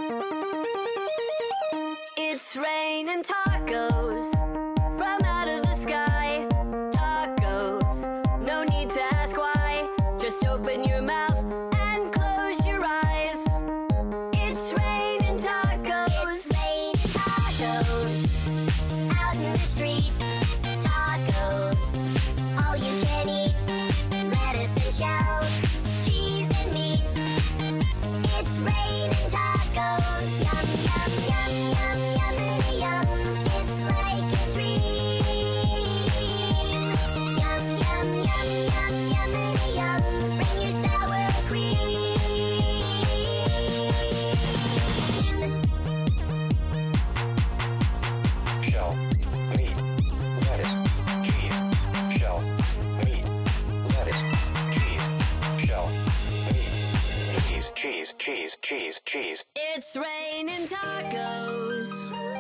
It's raining tacos from out of the sky. Tacos, no need to ask why. Just open your mouth and close your eyes. It's raining tacos. It's raining tacos out in the street. Tacos, all you can eat. Lettuce and shells, cheese and meat. It's raining tacos. Yum, yum, yum, yum, yummity yum. It's like a dream. Yum, yum, yum, yum, yummity yum. Bring your sour cream. Shell, meat, lettuce, cheese. Shell, meat, lettuce, cheese. Shell, meat, cheese, cheese, cheese, cheese, cheese. It's raining tacos.